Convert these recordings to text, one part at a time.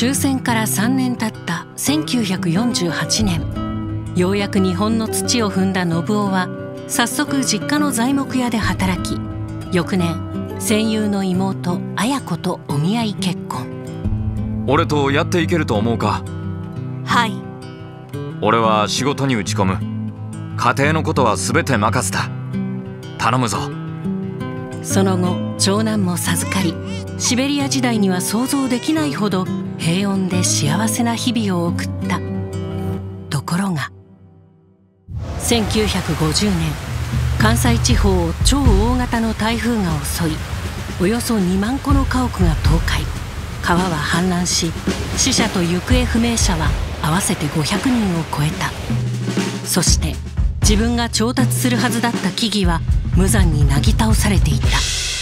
終戦から3年経った1948年、ようやく日本の土を踏んだ信夫は早速実家の材木屋で働き、翌年戦友の妹綾子とお見合い結婚。 俺とやっていけると思うか？ はい。 俺は仕事に打ち込む。家庭のことは全て任せた。頼むぞ。 その後長男も授かり、シベリア時代には想像できないほど平穏で幸せな日々を送った。ところが1950年、関西地方を超大型の台風が襲い、およそ2万戸の家屋が倒壊、川は氾濫し、死者と行方不明者は合わせて500人を超えた。そして自分が調達するはずだった木々は無残になぎ倒されていた。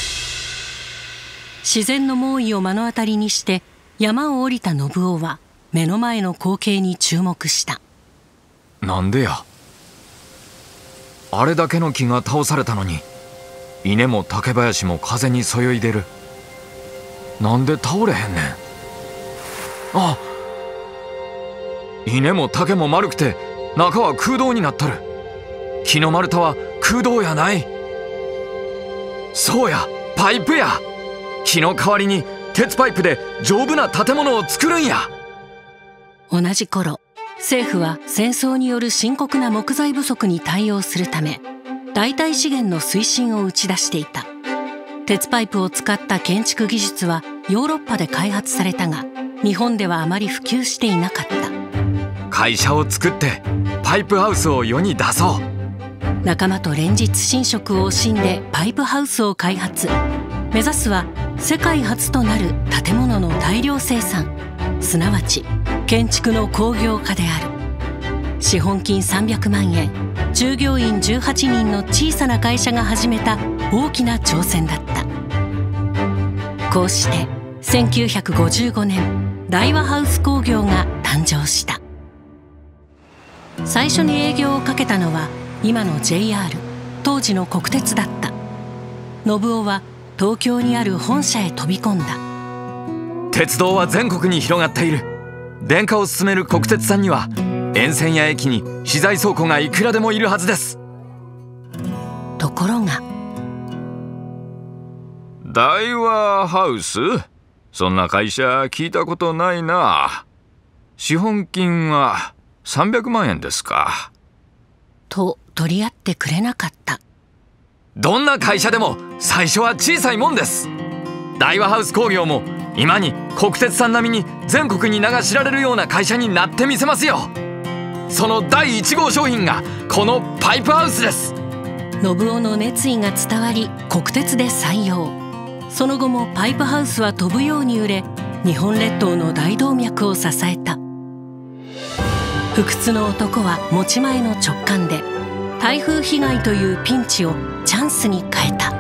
自然の猛威を目の当たりにして山を降りた信夫は目の前の光景に注目した。 なんでや。あれだけの木が倒されたのに、稲も竹林も風にそよいでる。なんで倒れへんねん。あ、稲も竹も丸くて中は空洞になっとる。木の丸太は空洞やない。そうや、パイプや。木の代わりに鉄パイプで丈夫な建物を作るんや。 同じ頃、政府は戦争による深刻な木材不足に対応するため、代替資源の推進を打ち出していた。鉄パイプを使った建築技術はヨーロッパで開発されたが、日本ではあまり普及していなかった。 会社を作ってパイプハウスを世に出そう。 仲間と連日寝食を惜しんでパイプハウスを開発。目指すは世界初となる建物の大量生産、すなわち建築の工業化である。資本金300万円、従業員18人の小さな会社が始めた大きな挑戦だった。こうして1955年、大和ハウス工業が誕生した。最初に営業をかけたのは今の JR、 当時の国鉄だった。信夫は東京にある本社へ飛び込んだ。 鉄道は全国に広がっている。電化を進める国鉄さんには沿線や駅に資材倉庫がいくらでもいるはずです。 ところが、 大和ハウス？そんな会社聞いたことないな。資本金は300万円ですか。 と取り合ってくれなかった。 どんな会社でも最初は小さいもんです。大和ハウス工業も今に国鉄さん並みに全国に名が知られるような会社になってみせますよ。その第1号商品がこのパイプハウスです。 信夫の熱意が伝わり、国鉄で採用。その後もパイプハウスは飛ぶように売れ、日本列島の大動脈を支えた。不屈の男は持ち前の直感で、台風被害というピンチをチャンスに変えた。